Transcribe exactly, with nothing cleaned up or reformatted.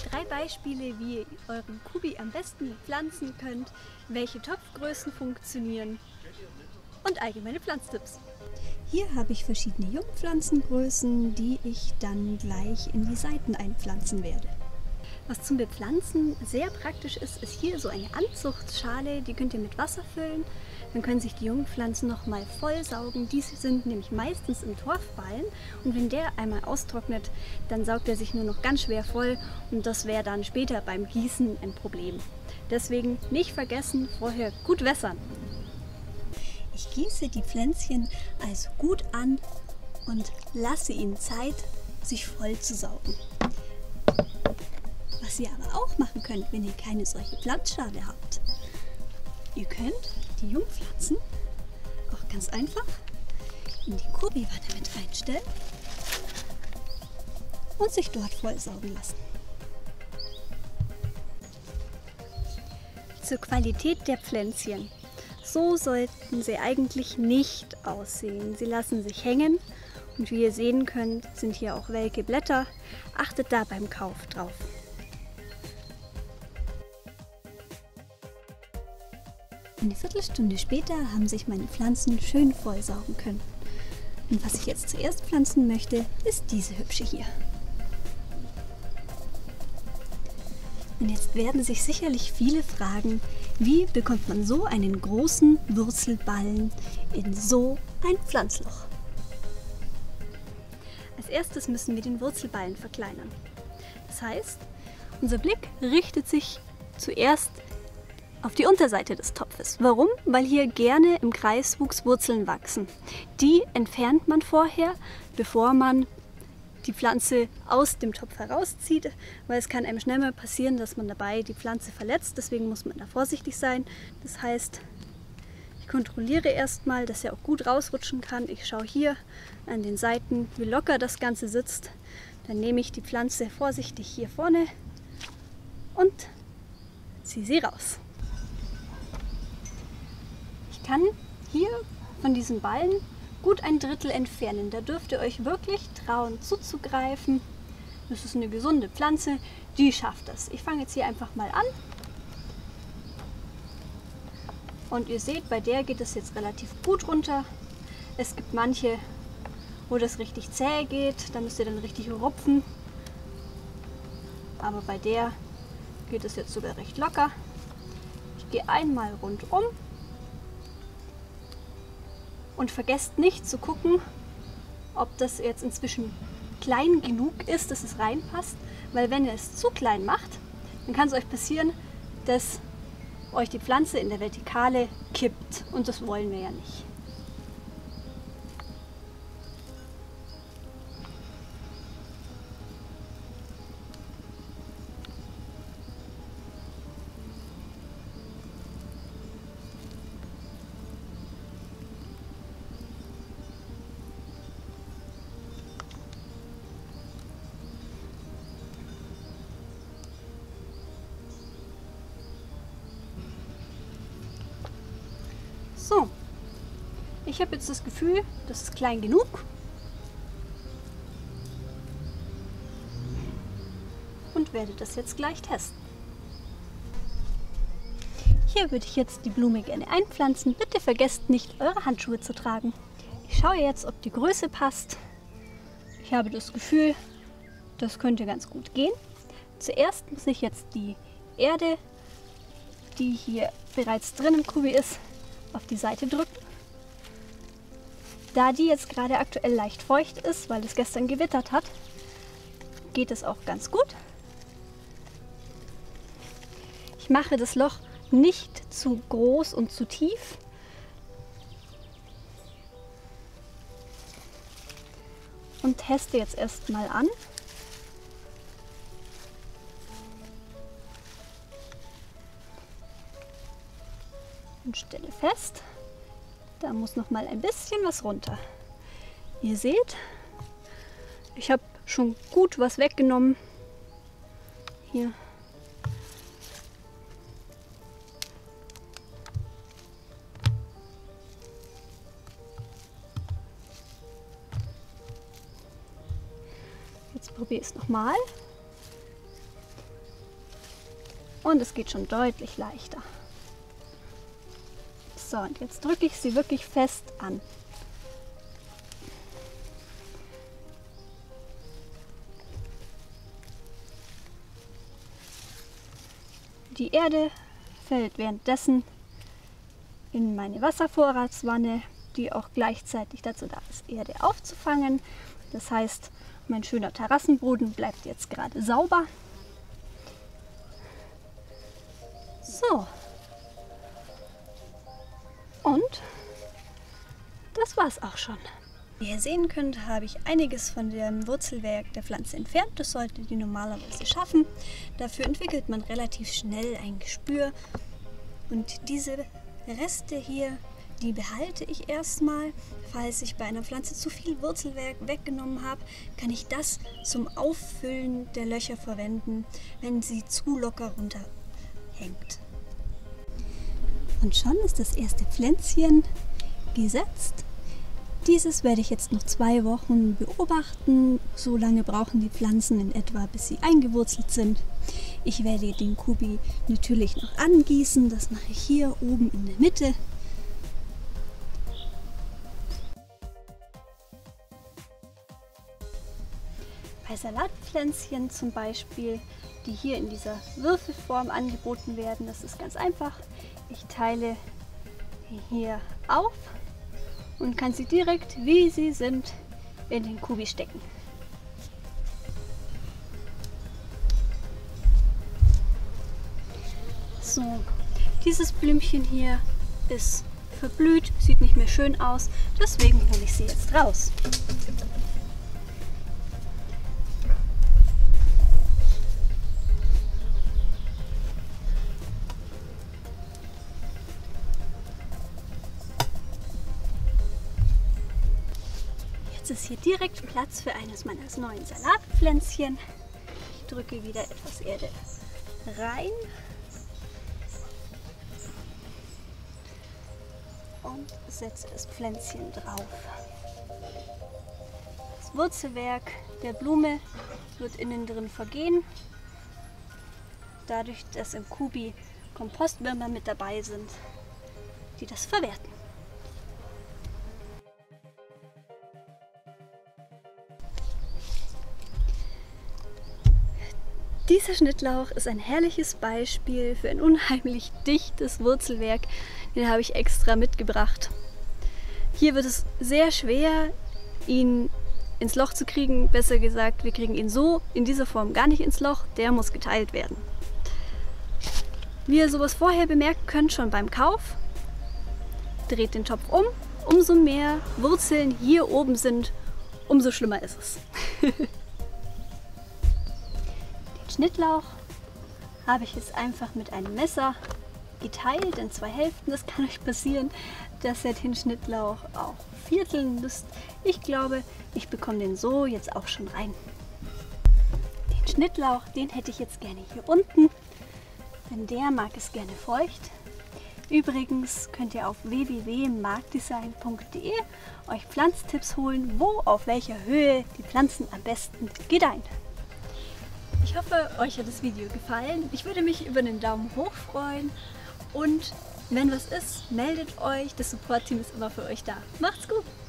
Drei Beispiele, wie ihr euren Kubi am besten pflanzen könnt, welche Topfgrößen funktionieren und allgemeine Pflanztipps. Hier habe ich verschiedene Jungpflanzengrößen, die ich dann gleich in die Seiten einpflanzen werde. Was zum Bepflanzen sehr praktisch ist, ist hier so eine Anzuchtschale, die könnt ihr mit Wasser füllen. Dann können sich die Jungpflanzen nochmal vollsaugen. Die sind nämlich meistens im Torfballen und wenn der einmal austrocknet, dann saugt er sich nur noch ganz schwer voll und das wäre dann später beim Gießen ein Problem. Deswegen nicht vergessen, vorher gut wässern. Ich gieße die Pflänzchen also gut an und lasse ihnen Zeit, sich voll zu saugen. Was ihr aber auch machen könnt, wenn ihr keine solche Pflanzschale habt. Ihr könnt die Jungpflanzen auch ganz einfach in die Kubi-Wanne mit reinstellen und sich dort vollsaugen lassen. Zur Qualität der Pflänzchen. So sollten sie eigentlich nicht aussehen. Sie lassen sich hängen und wie ihr sehen könnt, sind hier auch welke Blätter. Achtet da beim Kauf drauf. Eine Viertelstunde später haben sich meine Pflanzen schön vollsaugen können. Und was ich jetzt zuerst pflanzen möchte, ist diese hübsche hier. Und jetzt werden sich sicherlich viele fragen, wie bekommt man so einen großen Wurzelballen in so ein Pflanzloch? Als erstes müssen wir den Wurzelballen verkleinern. Das heißt, unser Blick richtet sich zuerst auf die Unterseite des Topfes. Warum? Weil hier gerne im Kreiswuchs Wurzeln wachsen. Die entfernt man vorher, bevor man die Pflanze aus dem Topf herauszieht, weil es kann einem schnell mal passieren, dass man dabei die Pflanze verletzt. Deswegen muss man da vorsichtig sein. Das heißt, ich kontrolliere erstmal, dass er auch gut rausrutschen kann. Ich schaue hier an den Seiten, wie locker das Ganze sitzt. Dann nehme ich die Pflanze vorsichtig hier vorne und ziehe sie raus. Ich kann hier von diesen Ballen gut ein Drittel entfernen. Da dürft ihr euch wirklich trauen zuzugreifen. Das ist eine gesunde Pflanze, die schafft das. Ich fange jetzt hier einfach mal an. Und ihr seht, bei der geht es jetzt relativ gut runter. Es gibt manche, wo das richtig zäh geht, da müsst ihr dann richtig rupfen. Aber bei der geht es jetzt sogar recht locker. Ich gehe einmal rundum. Und vergesst nicht zu gucken, ob das jetzt inzwischen klein genug ist, dass es reinpasst. Weil wenn ihr es zu klein macht, dann kann es euch passieren, dass euch die Pflanze in der Vertikale kippt. Und das wollen wir ja nicht. So, ich habe jetzt das Gefühl, das ist klein genug und werde das jetzt gleich testen. Hier würde ich jetzt die Blume gerne einpflanzen. Bitte vergesst nicht, eure Handschuhe zu tragen. Ich schaue jetzt, ob die Größe passt. Ich habe das Gefühl, das könnte ganz gut gehen. Zuerst muss ich jetzt die Erde, die hier bereits drin im Kubi ist, auf die Seite drücken. Da die jetzt gerade aktuell leicht feucht ist, weil es gestern gewittert hat, geht es auch ganz gut. Ich mache das Loch nicht zu groß und zu tief. Und teste jetzt erstmal an. Und stelle fest, da muss noch mal ein bisschen was runter. Ihr seht, ich habe schon gut was weggenommen. Hier. Jetzt probiere ich es nochmal. Und es geht schon deutlich leichter. So, und jetzt drücke ich sie wirklich fest an. Die Erde fällt währenddessen in meine Wasservorratswanne, die auch gleichzeitig dazu da ist, Erde aufzufangen. Das heißt, mein schöner Terrassenboden bleibt jetzt gerade sauber. So. Und das war's auch schon. Wie ihr sehen könnt, habe ich einiges von dem Wurzelwerk der Pflanze entfernt. Das sollte die normalerweise schaffen. Dafür entwickelt man relativ schnell ein Gespür. Und diese Reste hier, die behalte ich erstmal. Falls ich bei einer Pflanze zu viel Wurzelwerk weggenommen habe, kann ich das zum Auffüllen der Löcher verwenden, wenn sie zu locker runterhängt. Und schon ist das erste Pflänzchen gesetzt. Dieses werde ich jetzt noch zwei Wochen beobachten. So lange brauchen die Pflanzen in etwa, bis sie eingewurzelt sind. Ich werde den Kubi natürlich noch angießen. Das mache ich hier oben in der Mitte. Bei Salatpflänzchen zum Beispiel, die hier in dieser Würfelform angeboten werden, das ist ganz einfach. Ich teile hier auf und kann sie direkt, wie sie sind, in den Kubi stecken. So, dieses Blümchen hier ist verblüht, sieht nicht mehr schön aus, deswegen hole ich sie jetzt raus. Jetzt ist hier direkt Platz für eines meiner neuen Salatpflänzchen. Ich drücke wieder etwas Erde rein und setze das Pflänzchen drauf. Das Wurzelwerk der Blume wird innen drin vergehen, dadurch, dass im Kubi Kompostwürmer mit dabei sind, die das verwerten. Dieser Schnittlauch ist ein herrliches Beispiel für ein unheimlich dichtes Wurzelwerk. Den habe ich extra mitgebracht. Hier wird es sehr schwer, ihn ins Loch zu kriegen. Besser gesagt, wir kriegen ihn so in dieser Form gar nicht ins Loch. Der muss geteilt werden. Wie ihr sowas vorher bemerken könnt, schon beim Kauf, dreht den Topf um. Umso mehr Wurzeln hier oben sind, umso schlimmer ist es. Schnittlauch habe ich jetzt einfach mit einem Messer geteilt in zwei Hälften. Das kann euch passieren, dass ihr den Schnittlauch auch vierteln müsst. Ich glaube, ich bekomme den so jetzt auch schon rein. Den Schnittlauch, den hätte ich jetzt gerne hier unten, denn der mag es gerne feucht. Übrigens könnt ihr auf w w w punkt marktdesign punkt de euch Pflanztipps holen, wo auf welcher Höhe die Pflanzen am besten gedeihen. Ich hoffe, euch hat das Video gefallen. Ich würde mich über einen Daumen hoch freuen und wenn was ist, meldet euch. Das Support-Team ist immer für euch da. Macht's gut!